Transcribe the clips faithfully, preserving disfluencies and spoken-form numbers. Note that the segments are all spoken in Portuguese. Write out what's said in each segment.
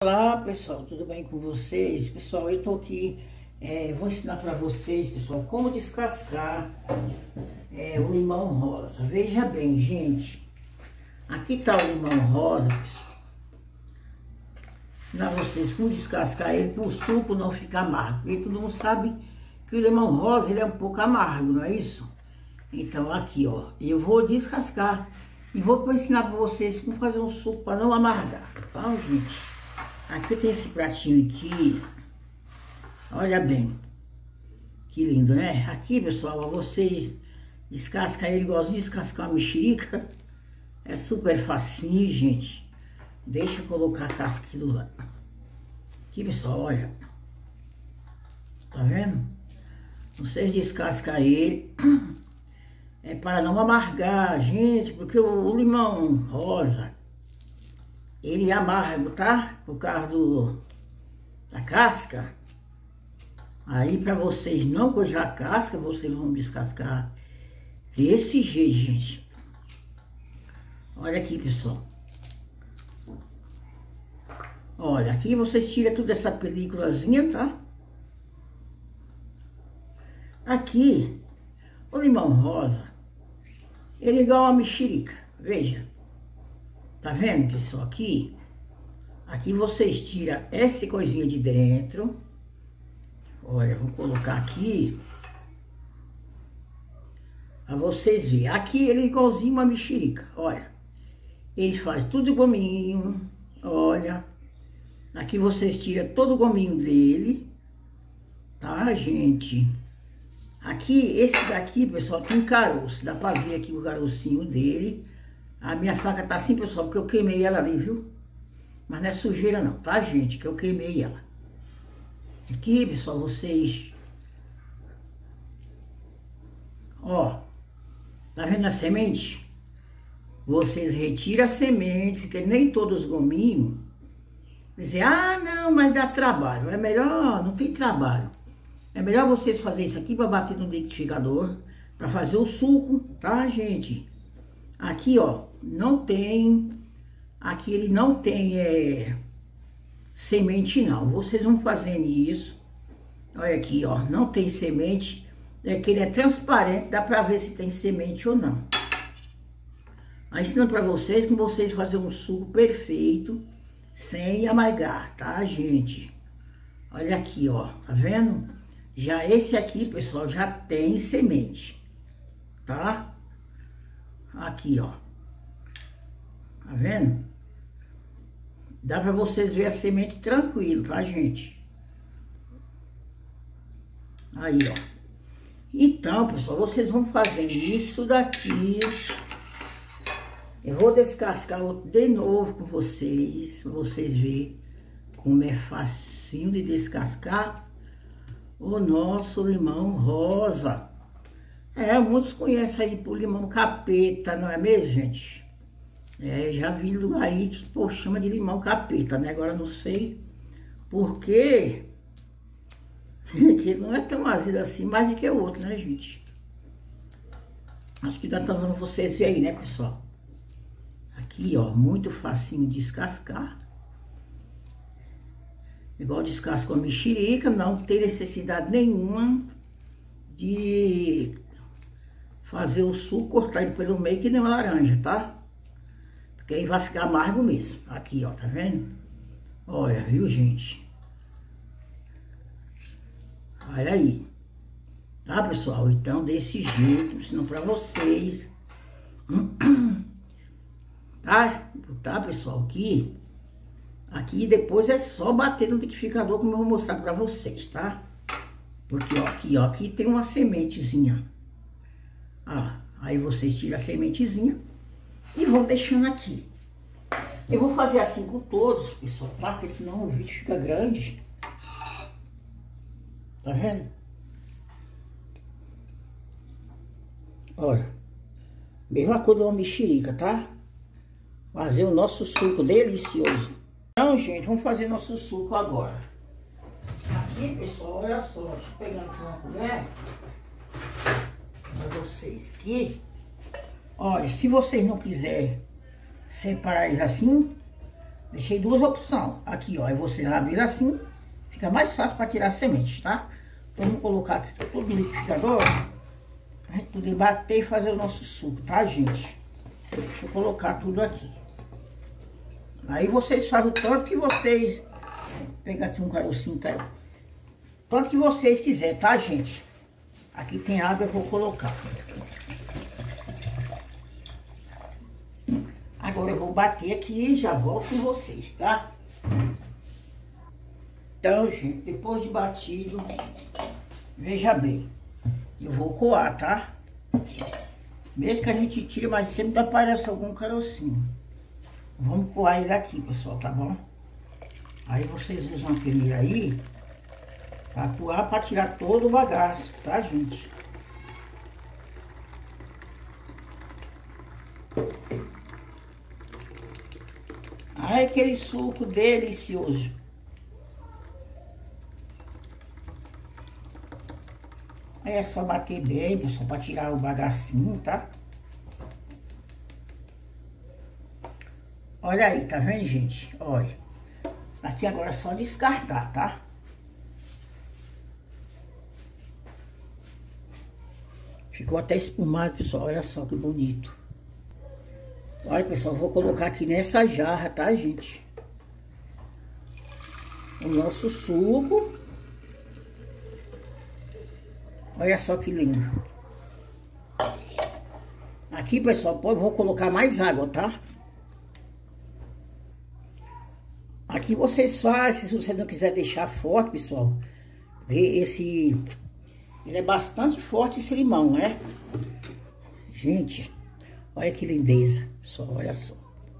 Olá pessoal, tudo bem com vocês? Pessoal, eu tô aqui, é, vou ensinar para vocês, pessoal, como descascar é, o limão rosa. Veja bem, gente, aqui tá o limão rosa, pessoal. Ensinar vocês como descascar ele para o suco não ficar amargo. Porque todo mundo sabe que o limão rosa ele é um pouco amargo, não é isso? Então aqui, ó, eu vou descascar e vou ensinar para vocês como fazer um suco para não amargar, tá, gente? Aqui tem esse pratinho aqui, olha bem, que lindo, né? Aqui, pessoal, vocês descascam ele igualzinho descascar uma mexerica. É super facinho, gente. Deixa eu colocar a casca aqui do lado. Aqui, pessoal, olha. Tá vendo? Vocês descascam ele. É para não amargar, gente, porque o, o limão rosa, ele é amargo, tá? Por causa do, da casca. Aí, para vocês não cojar a casca, vocês vão descascar desse jeito, gente. Olha aqui, pessoal. Olha, aqui vocês tiram tudo essa películazinha, tá? Aqui, o limão rosa, ele é igual a mexerica, veja. Tá vendo, pessoal? Aqui, aqui vocês tiram essa coisinha de dentro. Olha, vou colocar aqui pra vocês verem. Aqui ele é igualzinho uma mexerica, olha. Ele faz tudo de gominho, olha. Aqui vocês tiram todo o gominho dele, tá, gente? Aqui, esse daqui, pessoal, tem caroço. Dá pra ver aqui o carocinho dele. A minha faca tá assim, pessoal, porque eu queimei ela ali, viu? Mas não é sujeira não, tá, gente? Que eu queimei ela. Aqui, pessoal, vocês... Ó, tá vendo a semente? Vocês retiram a semente, porque nem todos os gominhos... Dizer, ah, não, mas dá trabalho. É melhor, não tem trabalho. É melhor vocês fazerem isso aqui para bater no liquidificador, para fazer o suco, tá, gente? Aqui, ó, não tem, aqui ele não tem é, semente, não. Vocês vão fazendo isso. Olha aqui, ó, não tem semente. É que ele é transparente, dá pra ver se tem semente ou não. Aí ensinando pra vocês como vocês fazerem um suco perfeito, sem amargar, tá, gente? Olha aqui, ó, tá vendo? Já esse aqui, pessoal, já tem semente, tá? Aqui, ó. Tá vendo? Dá pra vocês verem a semente tranquilo, tá, gente? Aí, ó. Então, pessoal, vocês vão fazer isso daqui. Eu vou descascar de novo com vocês, pra vocês verem como é facinho de descascar o nosso limão rosa. É, muitos conhecem aí por limão capeta, não é mesmo, gente? É, já vi lugar aí que, pô, chama de limão capeta, né? Agora não sei por quê. Que não é tão azedo assim, mais do que o outro, né, gente? Acho que dá pra vocês verem aí, né, pessoal? Aqui, ó, muito facinho de descascar. Igual descasco a mexerica, não tem necessidade nenhuma de fazer o suco, cortar ele pelo meio que nem uma laranja, tá? Porque aí vai ficar amargo mesmo. Aqui, ó, tá vendo? Olha, viu, gente? Olha aí. Tá, pessoal? Então, desse jeito, ensinando pra vocês. Tá? Tá, pessoal? Aqui. Aqui depois é só bater no liquidificador, como eu vou mostrar pra vocês, tá? Porque, ó, aqui, ó, aqui tem uma sementezinha. Ah, aí vocês tiram a sementezinha e vão deixando aqui. Eu vou fazer assim com todos, pessoal, tá? Porque senão o vídeo fica grande. Tá vendo? Olha, mesma coisa de uma mexerica, tá? Fazer o nosso suco delicioso. Então, gente, vamos fazer nosso suco agora. Aqui, pessoal, olha só. Deixa eu pegar aqui uma colher para vocês aqui. Olha, se vocês não quiserem separar eles assim, Deixei duas opções. Aqui, ó, é você abrir assim, fica mais fácil para tirar a semente, tá? Então, vamos colocar aqui tudo no liquidificador, pra gente poder bater e fazer o nosso suco, tá, gente? Deixa eu colocar tudo aqui. Aí vocês fazem o tanto que vocês... Vou pegar aqui um carocinho, tá? Tanto que vocês quiserem, tá, gente? Aqui tem água, eu vou colocar. Agora eu vou bater aqui e já volto com vocês, tá? Então, gente, depois de batido, veja bem, eu vou coar, tá? Mesmo que a gente tire, mas sempre aparece algum carocinho. Vamos coar ele aqui, pessoal, tá bom? Aí vocês usam a peneira aí pra coar, pra tirar todo o bagaço, tá, gente? Ai, aquele suco delicioso. Aí é só bater bem, pessoal, pra tirar o bagacinho, tá? Olha aí, tá vendo, gente? Olha. Aqui agora é só descartar, tá? Ficou até espumado, pessoal. Olha só que bonito. Olha, pessoal, vou colocar aqui nessa jarra, tá, gente? O nosso suco. Olha só que lindo. Aqui, pessoal, eu vou colocar mais água, tá? Aqui vocês fazem, se você não quiser deixar forte, pessoal. Esse... Ele é bastante forte, esse limão, né? Gente, olha que lindeza. Pessoal, olha só.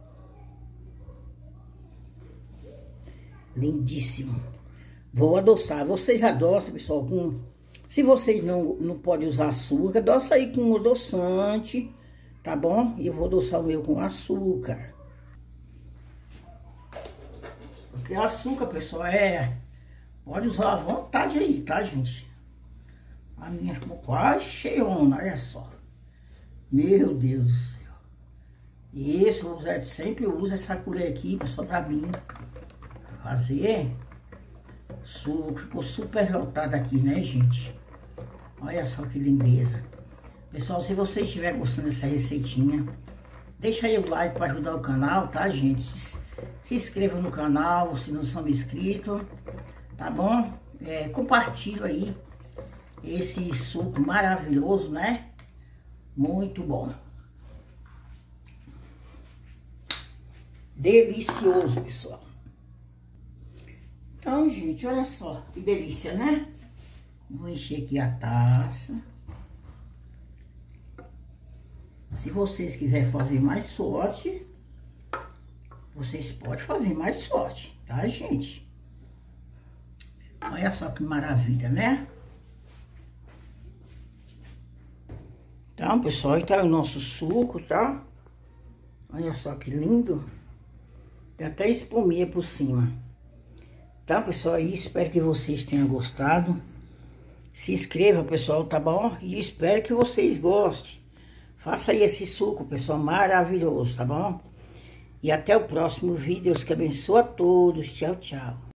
Lindíssimo. Vou adoçar. Vocês adoçam, pessoal, com... Se vocês não, não podem usar açúcar, adoça aí com adoçante, tá bom? E eu vou adoçar o meu com açúcar. Porque açúcar, pessoal, é... Pode usar à vontade aí, tá, gente? A minha ficou quase cheiona, olha só. Meu Deus do céu. E esse, o Zé sempre usa essa colher aqui, pessoal, pra mim fazer suco. Ficou super lotado aqui, né, gente? Olha só que lindeza. Pessoal, se vocês estiverem gostando dessa receitinha, deixa aí o like para ajudar o canal, tá, gente? Se, se inscreva no canal, se não são inscritos, tá bom? É, compartilha aí esse suco maravilhoso, né? Muito bom. Delicioso, pessoal. Então, gente, olha só que delícia, né? Vou encher aqui a taça. Se vocês quiserem fazer mais forte, vocês podem fazer mais forte, tá, gente? Olha só que maravilha, né? Então, pessoal, aí tá o nosso suco, tá? Olha só que lindo. Tem até espuminha por cima. Então, pessoal, aí espero que vocês tenham gostado. Se inscreva, pessoal, tá bom? E espero que vocês gostem. Faça aí esse suco, pessoal, maravilhoso, tá bom? E até o próximo vídeo. Deus que abençoe a todos. Tchau, tchau.